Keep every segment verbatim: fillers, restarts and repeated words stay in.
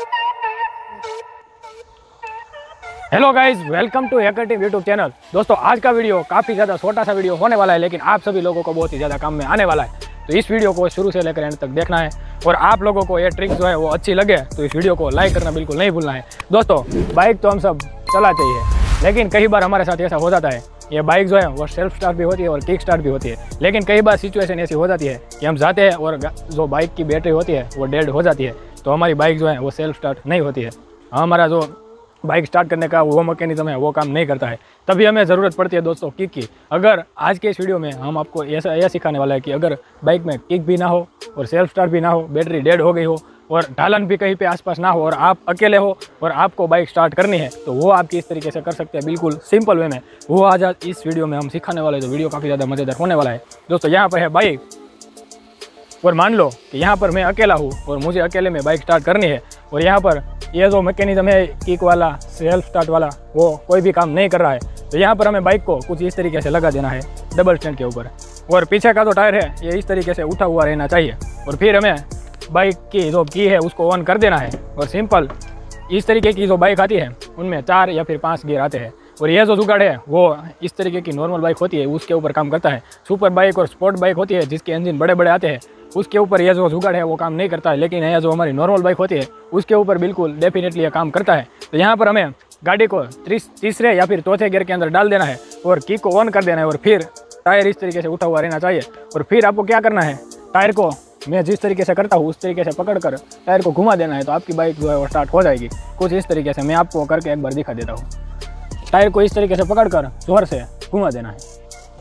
Hello guys, welcome to hacker team YouTube channel. दोस्तों, आज का वीडियो काफ़ी ज़्यादा छोटा सा वीडियो होने वाला है, लेकिन आप सभी लोगों को बहुत ही ज़्यादा काम में आने वाला है। तो इस वीडियो को शुरू से लेकर एंड तक देखना है और आप लोगों को ये ट्रिक जो है वो अच्छी लगे तो इस वीडियो को लाइक करना बिल्कुल नहीं भूलना है। दोस्तों, बाइक तो हम सब चला चाहिए, लेकिन कई बार हमारे साथ ऐसा हो जाता है। ये बाइक जो है वो सेल्फ स्टार्ट भी होती है और किक स्टार्ट भी होती है, लेकिन कई बार सिचुएशन ऐसी हो जाती है कि हम जाते हैं और जो बाइक की बैटरी होती है वो डेड हो जाती है, तो हमारी बाइक जो है वो सेल्फ स्टार्ट नहीं होती है। हमारा जो बाइक स्टार्ट करने का वो मैकेनिज्म है वो काम नहीं करता है, तभी हमें ज़रूरत पड़ती है दोस्तों किक की। अगर आज के इस वीडियो में हम आपको ऐसा यह सिखाने वाला है कि अगर बाइक में किक भी ना हो और सेल्फ स्टार्ट भी ना हो, बैटरी डेड हो गई हो और ढालन भी कहीं पे आसपास ना हो और आप अकेले हो और आपको बाइक स्टार्ट करनी है, तो वो आप किस तरीके से कर सकते हैं बिल्कुल सिंपल वे में, वो आज इस वीडियो में हम सिखाने वाले हैं। तो वीडियो काफ़ी ज़्यादा मज़ेदार होने वाला है। दोस्तों, यहाँ पर है बाइक और मान लो कि यहाँ पर मैं अकेला हूँ और मुझे अकेले में बाइक स्टार्ट करनी है और यहाँ पर ये जो मैकेनिज्म है किक वाला सेल्फ स्टार्ट वाला वो कोई भी काम नहीं कर रहा है, तो यहाँ पर हमें बाइक को कुछ इस तरीके से लगा देना है डबल स्टैंड के ऊपर, और पीछे का जो टायर है ये इस तरीके से उठा हुआ रहना चाहिए, और फिर हमें बाइक की जो की है उसको ऑन कर देना है। और सिंपल इस तरीके की जो बाइक आती है उनमें चार या फिर पाँच गियर आते हैं, और ये जो जुगाड़ है वो इस तरीके की नॉर्मल बाइक होती है उसके ऊपर काम करता है। सुपर बाइक और स्पोर्ट बाइक होती है जिसके इंजन बड़े बड़े आते हैं, उसके ऊपर यह जो जुगाड़ है वो काम नहीं करता है, लेकिन यह जो हमारी नॉर्मल बाइक होती है उसके ऊपर बिल्कुल डेफिनेटली यह काम करता है। तो यहाँ पर हमें गाड़ी को तीसरे या फिर चौथे गियर के अंदर डाल देना है और किक को ऑन कर देना है, और फिर टायर इस तरीके से उठा हुआ रहना चाहिए। और फिर आपको क्या करना है, टायर को मैं जिस तरीके से करता हूँ उस तरीके से पकड़कर टायर को घुमा देना है, तो आपकी बाइक जो है वो स्टार्ट हो जाएगी। कुछ इस तरीके से मैं आपको करके एक बार दिखा देता हूँ। टायर को इस तरीके से पकड़कर जोर से घुमा देना है।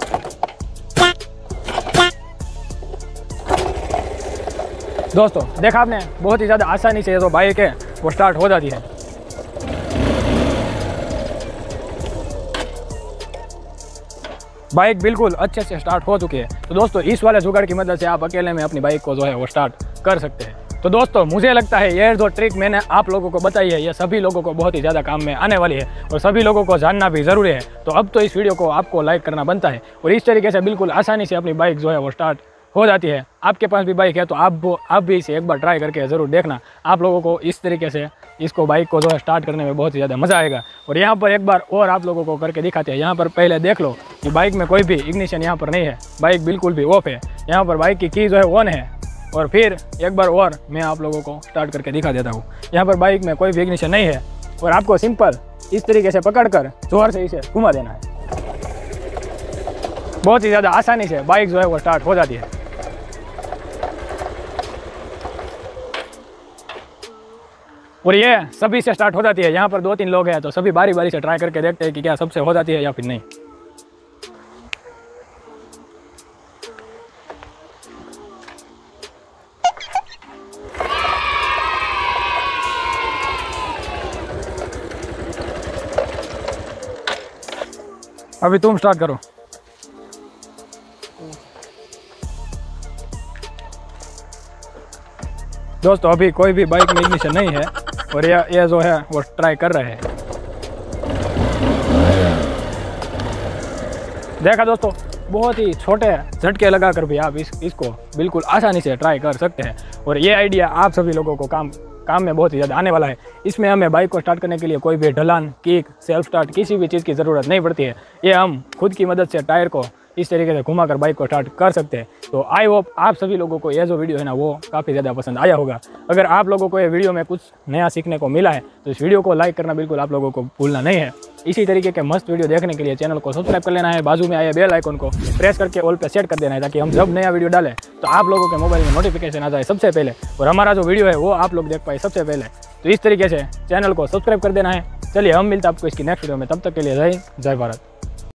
दोस्तों, देखा आपने, बहुत ही ज़्यादा आसानी से ये जो बाइक है वो स्टार्ट हो जाती है। बाइक बिल्कुल अच्छे से स्टार्ट हो चुकी है। तो दोस्तों, इस वाले जुगाड़ की मदद से आप अकेले में अपनी बाइक को जो है वो स्टार्ट कर सकते हैं। तो दोस्तों, मुझे लगता है ये जो ट्रिक मैंने आप लोगों को बताई है ये सभी लोगों को बहुत ही ज़्यादा काम में आने वाली है और सभी लोगों को जानना भी ज़रूरी है। तो अब तो इस वीडियो को आपको लाइक करना बनता है, और इस तरीके से बिल्कुल आसानी से अपनी बाइक जो है वो स्टार्ट हो जाती है। आपके पास भी बाइक है तो आप आप भी इसे एक बार ट्राई करके ज़रूर देखना। आप लोगों को इस तरीके से इसको बाइक को जो है स्टार्ट करने में बहुत ही ज़्यादा मज़ा आएगा। और यहाँ पर एक बार और आप लोगों को करके दिखाते हैं। यहाँ पर पहले देख लो कि बाइक में कोई भी इग्निशन यहाँ पर नहीं है, बाइक बिल्कुल भी ऑफ है। यहाँ पर बाइक की की जो है ऑन है, और फिर एक बार और मैं आप लोगों को स्टार्ट करके दिखा देता हूँ। यहाँ पर बाइक में कोई भी इग्निशन नहीं है और आपको सिंपल इस तरीके से पकड़कर जोर से इसे घुमा देना है। बहुत ही ज़्यादा आसानी से बाइक जो है वो स्टार्ट हो जाती है। और ये सभी से स्टार्ट हो जाती है। यहाँ पर दो तीन लोग हैं तो सभी बारी बारी से ट्राई करके देखते हैं कि क्या सबसे हो जाती है या फिर नहीं। अभी तुम स्टार्ट करो। दोस्तों, अभी कोई भी बाइक में इग्निशन नहीं है और ये ये जो है वो ट्राई कर रहे हैं। देखा दोस्तों, बहुत ही छोटे झटके लगाकर भी आप इस इसको बिल्कुल आसानी से ट्राई कर सकते हैं, और ये आइडिया आप सभी लोगों को काम काम में बहुत ही ज़्यादा आने वाला है। इसमें हमें बाइक को स्टार्ट करने के लिए कोई भी ढलान, किक, सेल्फ स्टार्ट किसी भी चीज़ की ज़रूरत नहीं पड़ती है। ये हम खुद की मदद से टायर को इस तरीके से घुमाकर बाइक को स्टार्ट कर सकते हैं। तो आई होप आप सभी लोगों को यह जो वीडियो है ना वो काफ़ी ज़्यादा पसंद आया होगा। अगर आप लोगों को ये वीडियो में कुछ नया सीखने को मिला है तो इस वीडियो को लाइक करना बिल्कुल आप लोगों को भूलना नहीं है। इसी तरीके के मस्त वीडियो देखने के लिए चैनल को सब्सक्राइब कर लेना है, बाजू में आए बेल आइकन को प्रेस करके ऑल पे सेट कर देना है, ताकि हम जब नया वीडियो डालें तो आप लोगों के मोबाइल में नोटिफिकेशन आ जाए सबसे पहले, और हमारा जो वीडियो है वो आप लोग देख पाए सबसे पहले। तो इस तरीके से चैनल को सब्सक्राइब कर देना है। चलिए, हम मिलते हैं आपको इसकी नेक्स्ट वीडियो में। तब तक के लिए जय हिंद, जय भारत।